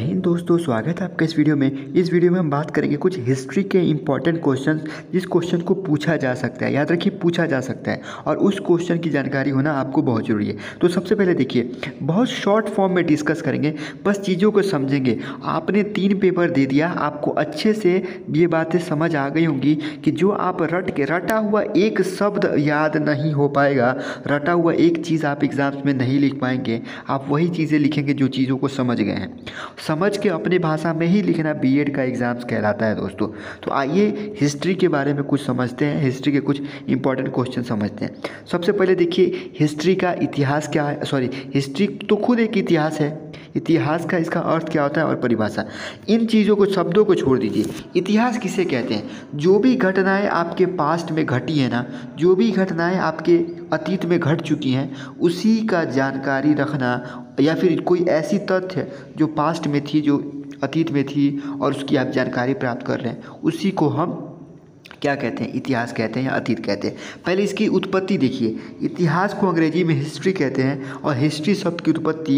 हिंद दोस्तों, स्वागत है आपका इस वीडियो में। इस वीडियो में हम बात करेंगे कुछ हिस्ट्री के इंपॉर्टेंट क्वेश्चन, जिस क्वेश्चन को पूछा जा सकता है। याद रखिए, पूछा जा सकता है और उस क्वेश्चन की जानकारी होना आपको बहुत ज़रूरी है। तो सबसे पहले देखिए, बहुत शॉर्ट फॉर्म में डिस्कस करेंगे, बस चीज़ों को समझेंगे। आपने 3 पेपर दे दिया, आपको अच्छे से ये बातें समझ आ गई होंगी कि जो आप रटा हुआ एक शब्द याद नहीं हो पाएगा, रटा हुआ एक चीज़ आप एग्ज़ाम्स में नहीं लिख पाएंगे। आप वही चीज़ें लिखेंगे जो चीज़ों को समझ गए हैं। समझ के अपने भाषा में ही लिखना बीएड का एग्ज़ाम्स कहलाता है दोस्तों। तो आइए हिस्ट्री के बारे में कुछ समझते हैं, हिस्ट्री के कुछ इंपॉर्टेंट क्वेश्चन समझते हैं। सबसे पहले देखिए, हिस्ट्री का इतिहास क्या है। हिस्ट्री तो खुद एक इतिहास है। इतिहास का इसका अर्थ क्या होता है और परिभाषा, इन चीज़ों को, शब्दों को छोड़ दीजिए। इतिहास किसे कहते हैं? जो भी घटनाएं आपके पास्ट में घटी है ना, जो भी घटनाएं आपके अतीत में घट चुकी हैं, उसी का जानकारी रखना, या फिर कोई ऐसी तथ्य जो पास्ट में थी, जो अतीत में थी और उसकी आप जानकारी प्राप्त कर रहे हैं, उसी को हम क्या कहते हैं? इतिहास कहते हैं या अतीत कहते हैं। पहले इसकी उत्पत्ति देखिए। इतिहास को अंग्रेजी में हिस्ट्री कहते हैं और हिस्ट्री शब्द की उत्पत्ति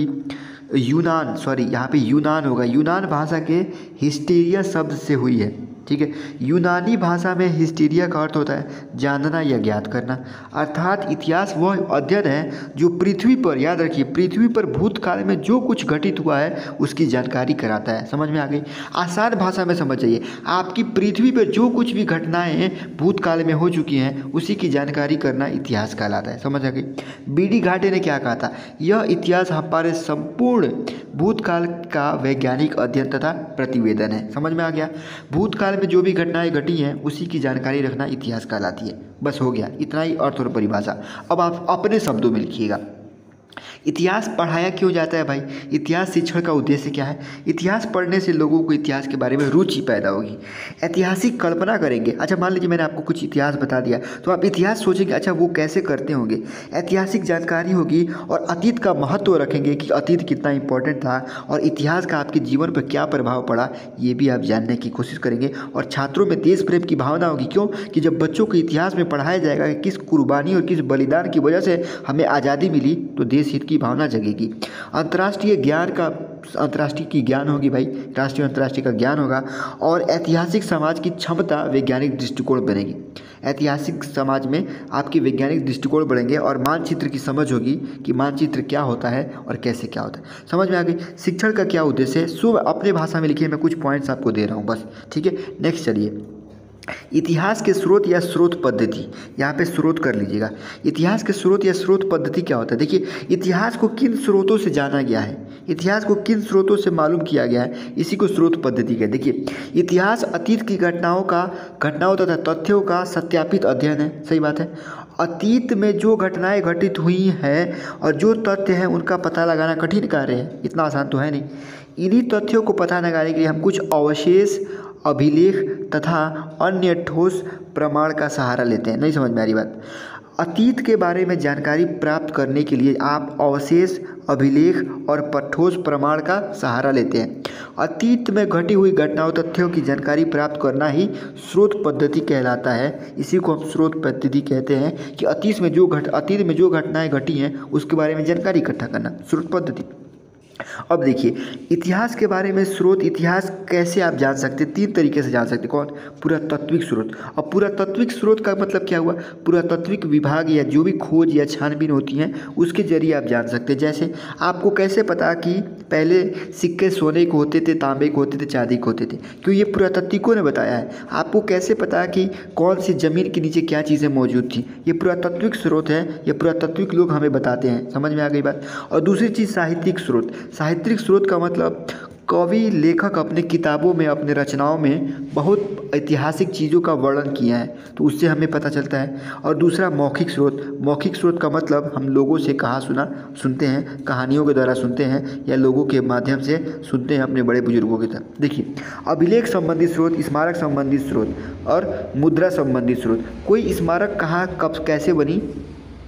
यहाँ पे यूनान होगा। यूनान भाषा के हिस्टीरिया शब्द से हुई है, ठीक है। यूनानी भाषा में हिस्टीरिया का अर्थ होता है जानना या ज्ञात करना। अर्थात इतिहास वह अध्ययन है जो पृथ्वी पर, याद रखिए, पृथ्वी पर भूतकाल में जो कुछ घटित हुआ है उसकी जानकारी कराता है। समझ में आ गई? आसान भाषा में समझ जाइए, आपकी पृथ्वी पर जो कुछ भी घटनाएं भूतकाल में हो चुकी हैं उसी की जानकारी करना इतिहास कहलाता है। समझ आ गई? बीडी घाटे ने क्या कहा था? यह इतिहास हमारे संपूर्ण भूतकाल का वैज्ञानिक अध्ययन तथा प्रतिवेदन है। समझ में आ गया? भूतकाल में जो भी घटनाएं घटी हैं उसी की जानकारी रखना इतिहास कहलाती है। बस हो गया, इतना ही अर्थ और परिभाषा। अब आप अपने शब्दों में लिखिएगा। इतिहास पढ़ाया क्यों जाता है भाई? इतिहास शिक्षण का उद्देश्य क्या है? इतिहास पढ़ने से लोगों को इतिहास के बारे में रुचि पैदा होगी, ऐतिहासिक कल्पना करेंगे। अच्छा, मान लीजिए मैंने आपको कुछ इतिहास बता दिया, तो आप इतिहास सोचेंगे, अच्छा वो कैसे करते होंगे। ऐतिहासिक जानकारी होगी और अतीत का महत्व रखेंगे कि अतीत कितना इंपॉर्टेंट था और इतिहास का आपके जीवन पर क्या प्रभाव पड़ा, ये भी आप जानने की कोशिश करेंगे। और छात्रों में देश प्रेम की भावना होगी। क्यों? कि जब बच्चों को इतिहास में पढ़ाया जाएगा कि किस कुर्बानी और किस बलिदान की वजह से हमें आज़ादी मिली, तो देश हित की भावना जगेगी। अंतर्राष्ट्रीय की ज्ञान होगी भाई, राष्ट्रीय अंतर्राष्ट्रीय का ज्ञान होगा और ऐतिहासिक समाज की क्षमता वैज्ञानिक दृष्टिकोण बनेगी। ऐतिहासिक समाज में आपके वैज्ञानिक दृष्टिकोण बढ़ेंगे और मानचित्र की समझ होगी कि मानचित्र क्या होता है और कैसे क्या होता है। समझ में आ गई? शिक्षण का क्या उद्देश्य है? सो अपने भाषा में लिखिए, मैं कुछ पॉइंट्स आपको दे रहा हूँ बस, ठीक है। नेक्स्ट चलिए, इतिहास के स्रोत या स्रोत पद्धति, यहाँ पे स्रोत कर लीजिएगा। इतिहास के स्रोत या स्रोत पद्धति क्या होता है? देखिए, इतिहास को किन स्रोतों से जाना गया है, इतिहास को किन स्रोतों से मालूम किया गया है, इसी को स्रोत पद्धति कहते हैं। देखिए, इतिहास अतीत की घटनाओं तथा तथ्यों का सत्यापित अध्ययन है। सही बात है। अतीत में जो घटनाएं घटित हुई हैं और जो तथ्य हैं उनका पता लगाना कठिन कार्य है, इतना आसान तो है नहीं। इन्हीं तथ्यों को पता लगाने के लिए हम कुछ अवशेष, अभिलेख तथा अन्य ठोस प्रमाण का सहारा लेते हैं। नहीं समझ में आ रही बात? अतीत के बारे में जानकारी प्राप्त करने के लिए आप अवशेष, अभिलेख और ठोस प्रमाण का सहारा लेते हैं। अतीत में घटी हुई घटनाओं, तथ्यों की जानकारी प्राप्त करना ही स्रोत पद्धति कहलाता है। इसी को हम स्रोत पद्धति कहते हैं कि अतीत में जो घटनाएं घटी हैं उसके बारे में जानकारी इकट्ठा करना, स्रोत पद्धति। अब देखिए, इतिहास के बारे में स्रोत, इतिहास कैसे आप जान सकते हैं? 3 तरीके से जान सकते हैं। कौन? पुरातात्विक स्रोत। और पुरातात्विक स्रोत का मतलब क्या हुआ? पुरातात्विक विभाग या जो भी खोज या छानबीन होती हैं उसके जरिए आप जान सकते हैं। जैसे आपको कैसे पता कि पहले सिक्के सोने के होते थे, तांबे के होते थे, चांदी के होते थे? क्यों? ये पुरातात्विकों ने बताया है। आपको कैसे पता कि कौन सी ज़मीन के नीचे क्या चीज़ें मौजूद थी? ये पुरातात्विक स्रोत है, ये पुरातात्विक लोग हमें बताते हैं। समझ में आ गई बात? और दूसरी चीज़ साहित्यिक स्रोत। साहित्यिक स्रोत का मतलब कवि, लेखक अपने किताबों में, अपने रचनाओं में बहुत ऐतिहासिक चीज़ों का वर्णन किया है, तो उससे हमें पता चलता है। और दूसरा मौखिक स्रोत। मौखिक स्रोत का मतलब हम लोगों से सुनते हैं, कहानियों के द्वारा सुनते हैं या लोगों के माध्यम से सुनते हैं अपने बड़े बुजुर्गों की तरफ। देखिए, अभिलेख संबंधित स्रोत, स्मारक संबंधित स्रोत और मुद्रा संबंधित स्रोत। कोई स्मारक कहाँ, कब, कैसे बनी,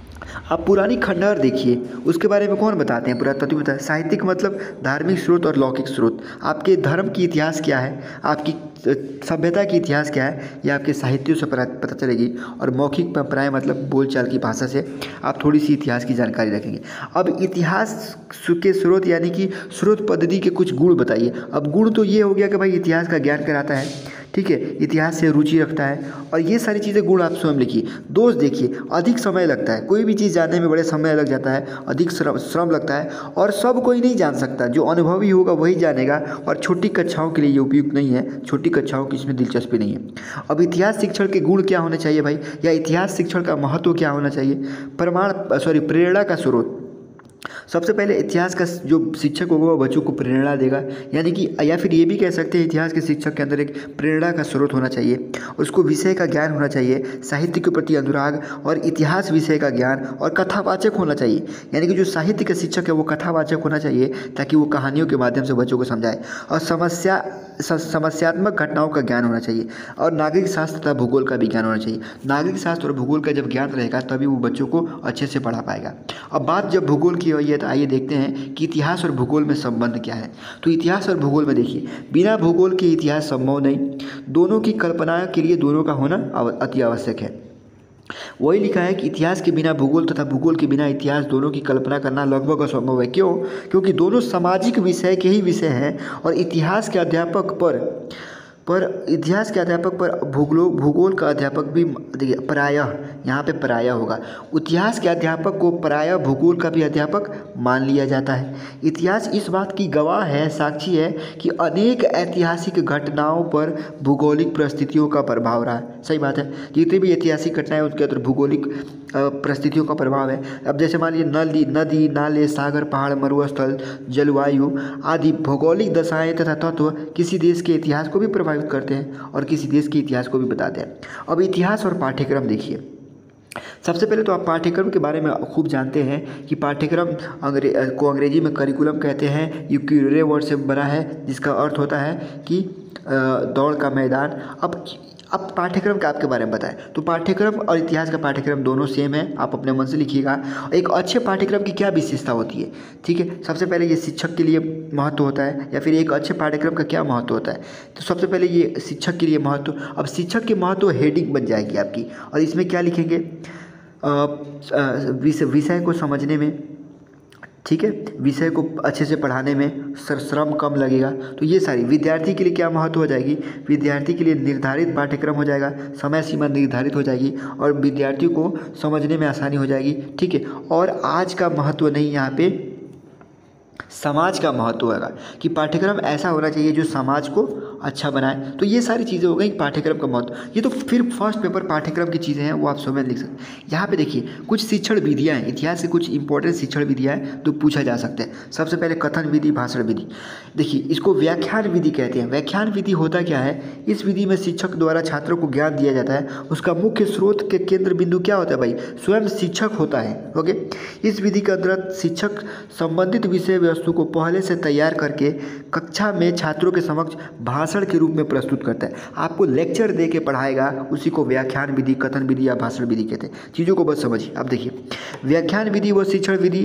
आप पुरानी खंडहर देखिए, उसके बारे में कौन बताते हैं? पुरातत्व बताए। साहित्यिक मतलब धार्मिक स्रोत और लौकिक स्रोत। आपके धर्म की इतिहास क्या है, आपकी सभ्यता की इतिहास क्या है, ये आपके साहित्यों से पता चलेगी। और मौखिक परंपराएं मतलब बोलचाल की भाषा से आप थोड़ी सी इतिहास की जानकारी रखेंगे। अब इतिहास के स्रोत यानी कि स्रोत पद्धति के कुछ गुण बताइए। अब गुण तो ये हो गया कि भाई इतिहास का ज्ञान कराता है, ठीक है, इतिहास से रुचि रखता है, और ये सारी चीज़ें गुण आप स्वयं लिखिए। दोष देखिए, अधिक समय लगता है, कोई भी चीज़ जानने में बड़े समय लग जाता है, अधिक श्रम लगता है, और सब कोई नहीं जान सकता, जो अनुभवी होगा वही जानेगा। और छोटी कक्षाओं के लिए ये उपयुक्त नहीं है, छोटी कक्षाओं की इसमें दिलचस्पी नहीं है। अब इतिहास शिक्षण के गुण क्या होने चाहिए भाई, या इतिहास शिक्षण का महत्व क्या होना चाहिए? प्रेरणा का स्रोत। सबसे पहले इतिहास का जो शिक्षक होगा वो बच्चों को प्रेरणा देगा, यानी कि या फिर ये भी कह सकते हैं इतिहास के शिक्षक के अंदर एक प्रेरणा का स्रोत होना चाहिए। उसको विषय का ज्ञान होना चाहिए, साहित्य के प्रति अनुराग और इतिहास विषय का ज्ञान, और कथावाचक होना चाहिए, यानी कि जो साहित्य का शिक्षक है वो कथावाचक होना चाहिए, ताकि वो कहानियों के माध्यम से बच्चों को समझाए। और समस्यात्मक घटनाओं का ज्ञान होना चाहिए, और नागरिक शास्त्र तथा भूगोल का भी ज्ञान होना चाहिए। नागरिक शास्त्र और भूगोल का जब ज्ञान रहेगा तभी वो बच्चों को अच्छे से पढ़ा पाएगा। अब बात जब भूगोल की हुई है तो आइए देखते हैं कि इतिहास और भूगोल में संबंध क्या है। तो इतिहास और भूगोल में देखिए, बिना भूगोल के इतिहास संभव नहीं। दोनों की कल्पना के लिए दोनों का होना अति आवश्यक है। वही लिखा है कि इतिहास के बिना भूगोल तथा भूगोल के बिना इतिहास दोनों की कल्पना करना लगभग असंभव है। क्यों? क्योंकि दोनों सामाजिक विषय के ही विषय हैं, और इतिहास के अध्यापक पर भूगोल का अध्यापक भी, देखिए प्रायः यहाँ पे प्रायः होगा, इतिहास के अध्यापक को प्रायः भूगोल का भी अध्यापक मान लिया जाता है। इतिहास इस बात की गवाह है, साक्षी है कि अनेक ऐतिहासिक घटनाओं पर भूगोलिक परिस्थितियों का प्रभाव रहा है। सही बात है, जितनी भी ऐतिहासिक घटनाएं उनके अंदर भूगोलिक परिस्थितियों का प्रभाव है। अब जैसे मान लीजिए नदी, नाले, सागर, पहाड़, मरुस्थल, जलवायु आदि भौगोलिक दशाएं तथा तत्व किसी देश के इतिहास को भी प्रभावित करते हैं और किसी देश के इतिहास को भी बताते हैं। अब इतिहास और पाठ्यक्रम देखिए। सबसे पहले तो आप पाठ्यक्रम के बारे में खूब जानते हैं कि पाठ्यक्रम को अंग्रेजी में करिकुलम कहते हैं। ये क्यूरे वर्ड से बना है, जिसका अर्थ होता है कि दौड़ का मैदान। अब पाठ्यक्रम का आपके बारे में बताएं तो पाठ्यक्रम और इतिहास का पाठ्यक्रम दोनों सेम है, आप अपने मन से लिखिएगा। एक अच्छे पाठ्यक्रम की क्या विशेषता होती है, ठीक है? सबसे पहले ये शिक्षक के लिए महत्व होता है, या फिर एक अच्छे पाठ्यक्रम का क्या महत्व होता है? तो सबसे पहले ये शिक्षक के लिए महत्व। अब शिक्षक के महत्व हेडिंग बन जाएगी आपकी, और इसमें क्या लिखेंगे? विषय को समझने में, ठीक है, विषय को अच्छे से पढ़ाने में श्रम कम लगेगा। तो ये सारी विद्यार्थी के लिए क्या महत्व हो जाएगी? विद्यार्थी के लिए निर्धारित पाठ्यक्रम हो जाएगा, समय सीमा निर्धारित हो जाएगी, और विद्यार्थियों को समझने में आसानी हो जाएगी, ठीक है। और आज का महत्व नहीं, यहाँ पे समाज का महत्व होगा कि पाठ्यक्रम ऐसा होना चाहिए जो समाज को अच्छा बनाए। तो ये सारी चीज़ें हो गई पाठ्यक्रम का महत्व। ये तो फिर फर्स्ट पेपर पाठ्यक्रम की चीज़ें हैं, वो आप स्वयं लिख सकते हैं। यहाँ पे देखिए कुछ शिक्षण विधियाँ हैं, इतिहास से कुछ इंपॉर्टेंट शिक्षण विधियाँ हैं तो पूछा जा सकते हैं। सबसे पहले कथन विधि, भाषण विधि। देखिए इसको व्याख्यान विधि कहते हैं। व्याख्यान विधि होता क्या है? इस विधि में शिक्षक द्वारा छात्रों को ज्ञान दिया जाता है। उसका मुख्य स्रोत के केंद्र बिंदु क्या होता है भाई? स्वयं शिक्षक होता है। ओके, इस विधि के अंतर्गत शिक्षक संबंधित विषय वस्तु को पहले से तैयार करके कक्षा में छात्रों के समक्ष भाषण के रूप में प्रस्तुत करता है। आपको लेक्चर दे के पढ़ाएगा, उसी को व्याख्यान विधि, कथन विधि या भाषण विधि कहते हैं। चीज़ों को बस समझिए। अब देखिए व्याख्यान विधि वह शिक्षण विधि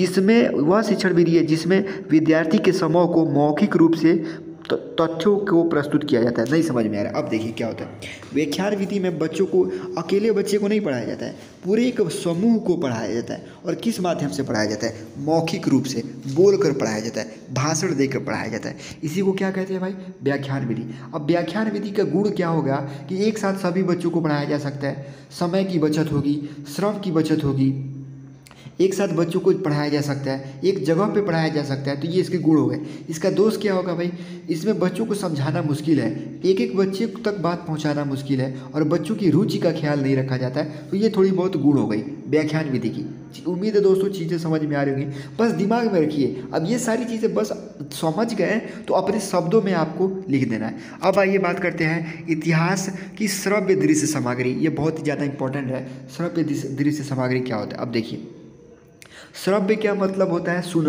है जिसमें विद्यार्थी के समूह को मौखिक रूप से तथ्यों को प्रस्तुत किया जाता है। नहीं समझ में आ रहा? अब देखिए क्या होता है। व्याख्यान विधि में बच्चों को, अकेले बच्चे को नहीं पढ़ाया जाता है, पूरे एक समूह को पढ़ाया जाता है। और किस माध्यम से पढ़ाया जाता है? मौखिक रूप से, बोलकर पढ़ाया जाता है, भाषण देकर पढ़ाया जाता है। इसी को क्या कहते हैं भाई? व्याख्यान विधि। अब व्याख्यान विधि का गुण क्या होगा कि एक साथ सभी बच्चों को पढ़ाया जा सकता है, समय की बचत होगी, श्रम की बचत होगी, एक साथ बच्चों को पढ़ाया जा सकता है, एक जगह पे पढ़ाया जा सकता है। तो ये इसके गुण हो गए। इसका दोष क्या होगा भाई? इसमें बच्चों को समझाना मुश्किल है, एक एक बच्चे तक बात पहुंचाना मुश्किल है, और बच्चों की रुचि का ख्याल नहीं रखा जाता है। तो ये थोड़ी बहुत गुण हो गई व्याख्यान विधि की। उम्मीद है दोस्तों चीज़ें समझ में आ रही होंगी, बस दिमाग में रखिए। अब ये सारी चीज़ें बस समझ गए तो अपने शब्दों में आपको लिख देना है। अब आइए बात करते हैं इतिहास की श्रव्य दृश्य सामग्री। ये बहुत ही ज़्यादा इंपॉर्टेंट है। श्रव्य दृश्य सामग्री क्या होता है? अब देखिए श्रव्य क्या मतलब होता है? सुनना,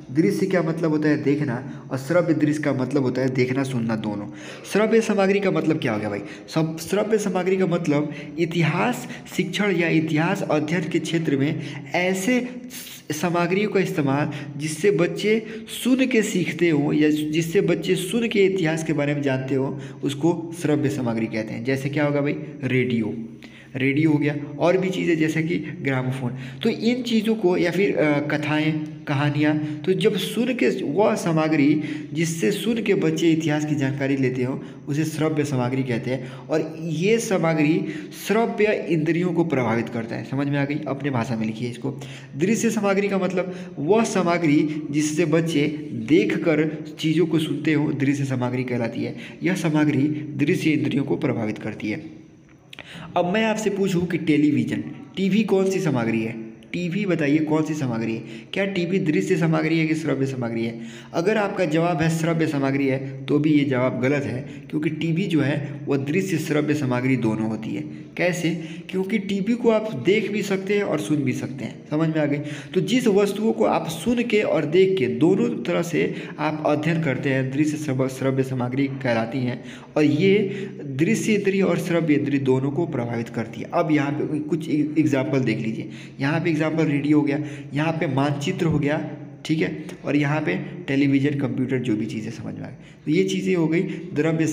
दृश्य क्या मतलब होता है? देखना। और श्रव्य दृश्य का मतलब होता है देखना सुनना दोनों। श्रव्य सामग्री का मतलब क्या हो गया भाई? सब श्रव्य सामग्री का मतलब इतिहास शिक्षण या इतिहास अध्ययन के क्षेत्र में ऐसे सामग्रियों का इस्तेमाल जिससे बच्चे सुन के सीखते हो या जिससे बच्चे सुन के इतिहास के बारे में जानते हो, उसको श्रव्य सामग्री कहते हैं। जैसे क्या होगा भाई? रेडियो, रेडियो हो गया, और भी चीज़ें जैसे कि ग्रामोफोन। तो इन चीज़ों को या फिर कथाएं कहानियाँ, तो जब सुन के वह सामग्री जिससे सुन के बच्चे इतिहास की जानकारी लेते हो उसे श्रव्य सामग्री कहते हैं। और ये सामग्री श्रव्य इंद्रियों को प्रभावित करता है। समझ में आ गई? अपने भाषा में लिखिए इसको। दृश्य सामग्री का मतलब वह सामग्री जिससे बच्चे देख कर चीज़ों को सुनते हो, दृश्य सामग्री कहलाती है। यह सामग्री दृश्य इंद्रियों को प्रभावित करती है। अब मैं आपसे पूछूं कि टेलीविज़न, टीवी कौन सी सामग्री है? टीवी बताइए कौन सी सामग्री है? क्या टीवी दृश्य सामग्री है कि श्रव्य सामग्री है? अगर आपका जवाब है श्रव्य सामग्री है तो भी ये जवाब गलत है, क्योंकि टीवी जो है वह दृश्य श्रव्य सामग्री दोनों होती है। कैसे? क्योंकि टीवी को आप देख भी सकते हैं और सुन भी सकते हैं। समझ में आ गई? तो जिस वस्तुओं को आप सुन के और देख के दोनों तरह से आप अध्ययन करते हैं, दृश्य श्रव्य सामग्री कहलाती हैं। और ये दृश्य इंद्रिय और श्रव्य इंद्रिय दोनों को प्रभावित करती है। अब यहाँ पे कुछ एग्जाम्पल देख लीजिए। यहाँ पे एग्जाम्पल रेडियो हो गया, यहाँ पे मानचित्र हो गया, ठीक है, और यहाँ पे टेलीविज़न कंप्यूटर जो भी चीज़ें समझ में आ गई। तो ये चीज़ें हो गई द्रव्य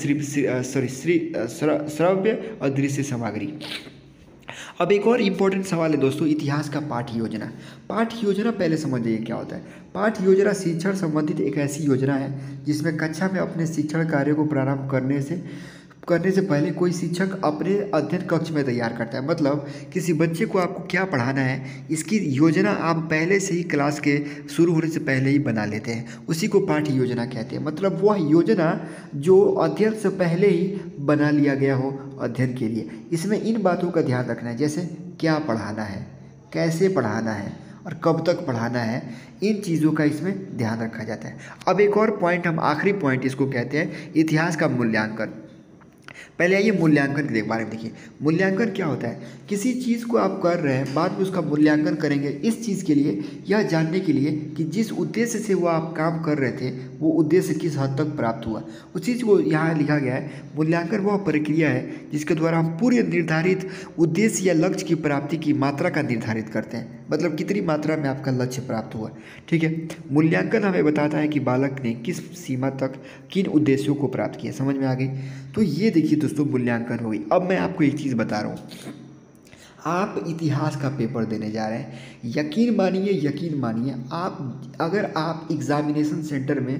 श्रव्य और दृश्य सामग्री। अब एक और इम्पोर्टेंट सवाल है दोस्तों, इतिहास का पाठ्य योजना। पाठ्य योजना पहले समझिए क्या होता है। पाठ्य योजना शिक्षण संबंधित एक ऐसी योजना है जिसमें कक्षा में अपने शिक्षण कार्य को प्रारंभ करने से पहले कोई शिक्षक अपने अध्ययन कक्ष में तैयार करता है। मतलब किसी बच्चे को आपको क्या पढ़ाना है, इसकी योजना आप पहले से ही क्लास के शुरू होने से पहले ही बना लेते हैं, उसी को पाठ्य योजना कहते हैं। मतलब वह योजना जो अध्ययन से पहले ही बना लिया गया हो अध्ययन के लिए। इसमें इन बातों का ध्यान रखना है, जैसे क्या पढ़ाना है, कैसे पढ़ाना है और कब तक पढ़ाना है, इन चीज़ों का इसमें ध्यान रखा जाता है। अब एक और पॉइंट, हम आखिरी पॉइंट इसको कहते हैं इतिहास का मूल्यांकन। पहले आइए मूल्यांकन के बारे में देखिए। मूल्यांकन क्या होता है? किसी चीज़ को आप कर रहे हैं, बाद में उसका मूल्यांकन करेंगे इस चीज़ के लिए, यह जानने के लिए कि जिस उद्देश्य से वो आप काम कर रहे थे वो उद्देश्य किस हद तक प्राप्त हुआ। उस चीज़ को यहाँ लिखा गया है। मूल्यांकन वह प्रक्रिया है जिसके द्वारा हम पूरे निर्धारित उद्देश्य या लक्ष्य की प्राप्ति की मात्रा का निर्धारित करते हैं। मतलब कितनी मात्रा में आपका लक्ष्य प्राप्त हुआ, ठीक है। मूल्यांकन हमें बताता है कि बालक ने किस सीमा तक किन उद्देश्यों को प्राप्त किया। समझ में आ गई? तो ये देखिए दोस्तों, मूल्यांकन हो गई। अब मैं आपको एक चीज़ बता रहा हूँ, आप इतिहास का पेपर देने जा रहे हैं, यकीन मानिए अगर आप एग्जामिनेशन सेंटर में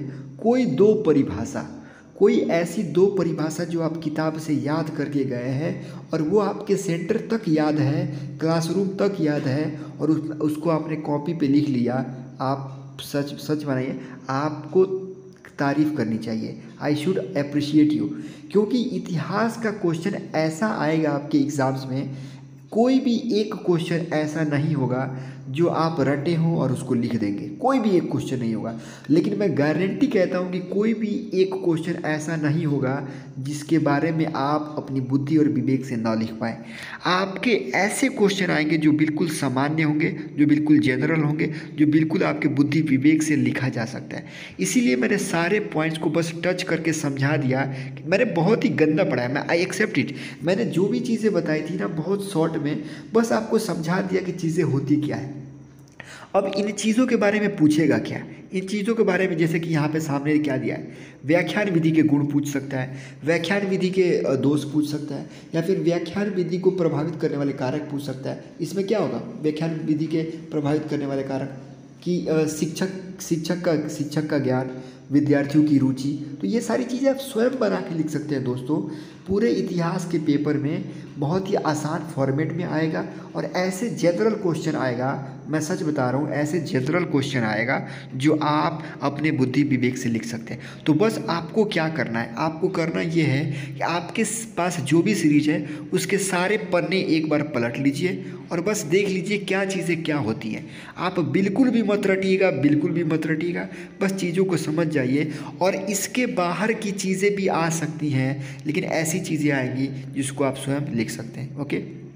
कोई ऐसी दो परिभाषा जो आप किताब से याद करके गए हैं और वो आपके सेंटर तक याद है, क्लासरूम तक याद है, और उसको आपने कॉपी पे लिख लिया, आप सच बनाइए, आपको तारीफ़ करनी चाहिए। I should appreciate you. क्योंकि इतिहास का क्वेश्चन ऐसा आएगा आपके एग्ज़ाम्स में, कोई भी एक क्वेश्चन ऐसा नहीं होगा जो आप रटे हो और उसको लिख देंगे, कोई भी एक क्वेश्चन नहीं होगा। लेकिन मैं गारंटी कहता हूँ कि कोई भी एक क्वेश्चन ऐसा नहीं होगा जिसके बारे में आप अपनी बुद्धि और विवेक से ना लिख पाएँ। आपके ऐसे क्वेश्चन आएंगे जो बिल्कुल सामान्य होंगे, जो बिल्कुल जनरल होंगे, जो बिल्कुल आपके बुद्धि विवेक से लिखा जा सकता है। इसीलिए मैंने सारे पॉइंट्स को बस टच करके समझा दिया। मैंने बहुत ही गंदा पढ़ा है, मैं आई एक्सेप्ट इट। मैंने जो भी चीज़ें बताई थी ना, बहुत शॉर्ट में बस आपको समझा दिया कि चीज़ें होती क्या है। अब इन चीज़ों के बारे में पूछेगा क्या, इन चीज़ों के बारे में, जैसे कि यहाँ पे सामने क्या दिया है, व्याख्यान विधि के गुण पूछ सकता है, व्याख्यान विधि के दोष पूछ सकता है, या फिर व्याख्यान विधि को प्रभावित करने वाले कारक पूछ सकता है। इसमें क्या होगा, व्याख्यान विधि के प्रभावित करने वाले कारक कि शिक्षक का ज्ञान, विद्यार्थियों की रुचि। तो ये सारी चीज़ें आप स्वयं बना के लिख सकते हैं दोस्तों। पूरे इतिहास के पेपर में बहुत ही आसान फॉर्मेट में आएगा और ऐसे जनरल क्वेश्चन आएगा, मैं सच बता रहा हूँ, ऐसे जनरल क्वेश्चन आएगा जो आप अपने बुद्धि विवेक से लिख सकते हैं। तो बस आपको क्या करना है, आपको करना ये है कि आपके पास जो भी सीरीज है उसके सारे पन्ने एक बार पलट लीजिए और बस देख लीजिए क्या चीज़ें क्या होती हैं। आप बिल्कुल भी मत रटिएगा, बस चीज़ों को समझ जाइए। और इसके बाहर की चीज़ें भी आ सकती हैं, लेकिन ऐसी चीज़ें आएंगी जिसको आप स्वयं लिख सकते हैं। ओके,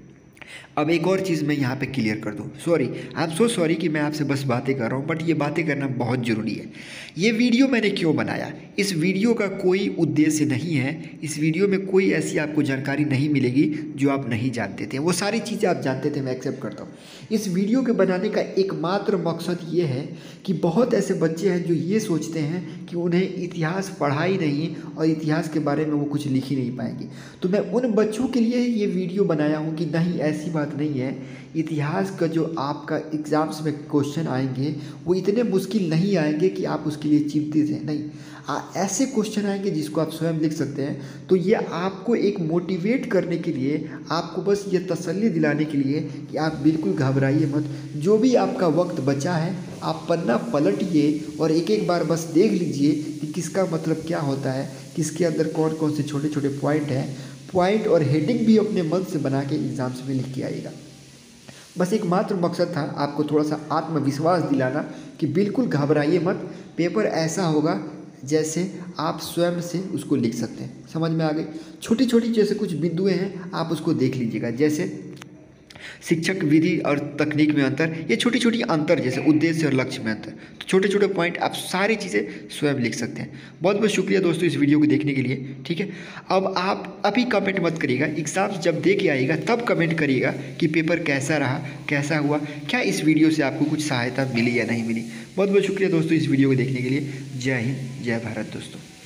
अब एक और चीज़ मैं यहाँ पे क्लियर कर दूँ, sorry, I am so sorry कि मैं आपसे बस बातें कर रहा हूँ, बट ये बातें करना बहुत ज़रूरी है। ये वीडियो मैंने क्यों बनाया, इस वीडियो का कोई उद्देश्य नहीं है, इस वीडियो में कोई ऐसी आपको जानकारी नहीं मिलेगी जो आप नहीं जानते थे। वो सारी चीज़ें आप जानते थे, मैं एक्सेप्ट करता हूँ। इस वीडियो के बनाने का एकमात्र मकसद ये है कि बहुत ऐसे बच्चे हैं जो ये सोचते हैं कि उन्हें इतिहास पढ़ा ही नहीं और इतिहास के बारे में वो कुछ लिख ही नहीं पाएंगे। तो मैं उन बच्चों के लिए ये वीडियो बनाया हूँ कि नहीं, ऐसी बात नहीं है। इतिहास का जो आपका एग्ज़ाम्स में क्वेश्चन आएंगे वो इतने मुश्किल नहीं आएंगे कि आप उसके लिए चिंतित हैं, नहीं। ऐसे क्वेश्चन आएंगे जिसको आप स्वयं लिख सकते हैं। तो ये आपको एक मोटिवेट करने के लिए, आपको बस ये तसल्ली दिलाने के लिए कि आप बिल्कुल घबराइए मत। जो भी आपका वक्त बचा है आप पन्ना पलटिए और एक एक बार बस देख लीजिए कि किसका मतलब क्या होता है, किसके अंदर कौन कौन से छोटे छोटे पॉइंट हैं। पॉइंट और हेडिंग भी अपने मन से बना के एग्ज़ाम्स में लिख के आइएगा। बस एक मात्र मकसद था आपको थोड़ा सा आत्मविश्वास दिलाना कि बिल्कुल घबराइए मत। पेपर ऐसा होगा जैसे आप स्वयं से उसको लिख सकते हैं। समझ में आ गई? छोटी छोटी जैसे कुछ बिंदुएं हैं, आप उसको देख लीजिएगा, जैसे शिक्षक विधि और तकनीक में अंतर, ये छोटी छोटी अंतर, जैसे उद्देश्य और लक्ष्य में अंतर, तो छोटे छोटे पॉइंट आप सारी चीज़ें स्वयं लिख सकते हैं। बहुत बहुत शुक्रिया दोस्तों इस वीडियो को देखने के लिए। ठीक है, अब आप अभी कमेंट मत करिएगा, एग्ज़ाम्स जब दे के आइएगा तब कमेंट करिएगा कि पेपर कैसा रहा, कैसा हुआ, क्या इस वीडियो से आपको कुछ सहायता मिली या नहीं मिली। बहुत बहुत शुक्रिया दोस्तों इस वीडियो को देखने के लिए। जय हिंद, जय भारत दोस्तों।